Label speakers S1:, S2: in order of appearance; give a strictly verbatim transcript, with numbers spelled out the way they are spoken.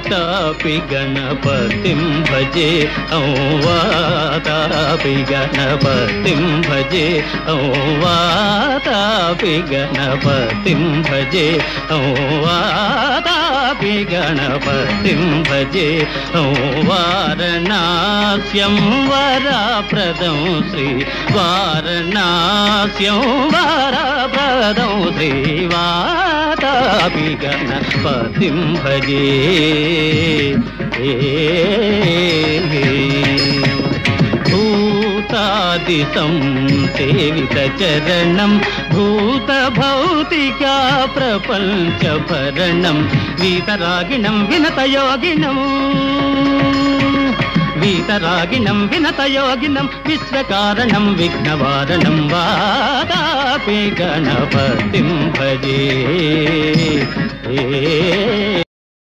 S1: वातापि गणपतिं भजे औ वातापि गणपतिं भजे औ वातापि गणपतिं भजे औ वातापि गणपतिं भजे औ वारणास्यं वरप्रदं श्री वारणास्यं वरप्रदं श्री वातापि गणपतिं भजे भूतादिशं सेवितचरणं भूतभौतिका प्रपञ्चभरणं वीतरागिणं विनतयोगिनं वीतरागिणं विनतयोगिनं विश्वकारणं विघ्नवारणं वातापि गणपतिं भजे।